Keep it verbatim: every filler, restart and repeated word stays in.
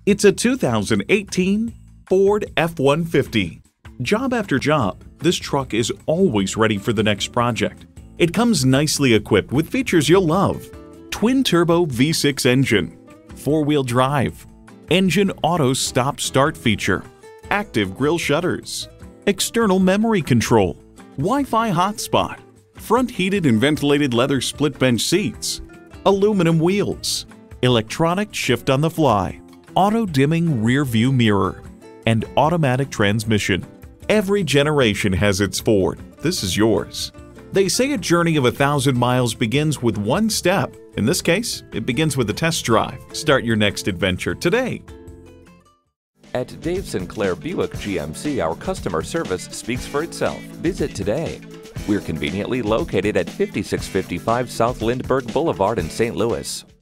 It's a two thousand eighteen Ford F one fifty. Job after job, this truck is always ready for the next project. It comes nicely equipped with features you'll love: twin-turbo V six engine, four-wheel drive, engine auto stop-start feature, active grille shutters, external memory control, Wi-Fi hotspot, front heated and ventilated leather split bench seats, aluminum wheels, electronic shift on the fly, auto-dimming rear view mirror, and automatic transmission. Every generation has its Ford. This is yours. They say a journey of a thousand miles begins with one step. In this case, it begins with a test drive. Start your next adventure today. At Dave Sinclair Buick G M C, our customer service speaks for itself. Visit today. We're conveniently located at fifty-six fifty-five South Lindbergh Boulevard in Saint Louis.